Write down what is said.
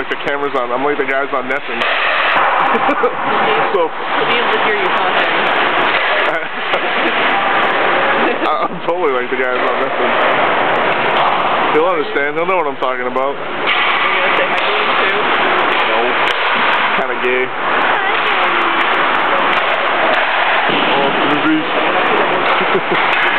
like the camera's on. I'm like the guys on Nesson. So he'll be able to hear you talking. I'm totally like the guys on Nesson. He'll understand. He'll know what I'm talking about. Are you gonna say hi to him too? No. Kind of gay. Oh, Susie.